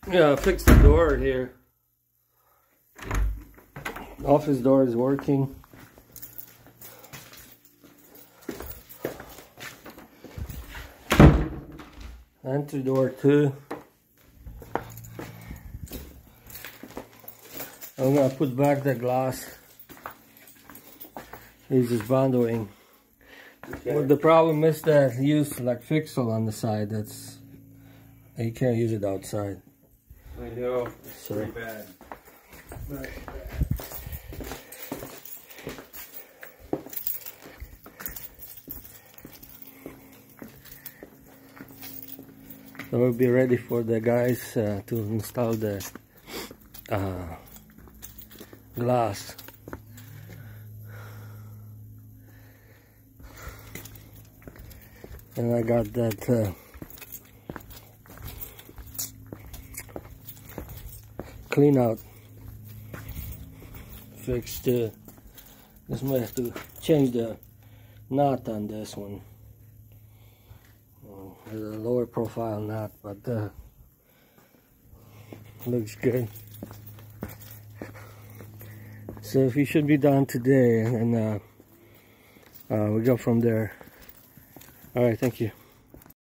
Yeah, fix the door here. Office door is working. Entry door too. I'm gonna put back the glass. It's just bundling. Okay. Well, the problem is that you use like Fixel on the side. That's you can't use it outside. I know. It's pretty bad. Very bad. So we'll be ready for the guys to install the glass. And I got that clean out fixed too. Just might have to change the knot on this one. There's a lower profile knot, but looks good. So we should be done today, and we go from there. All right, thank you.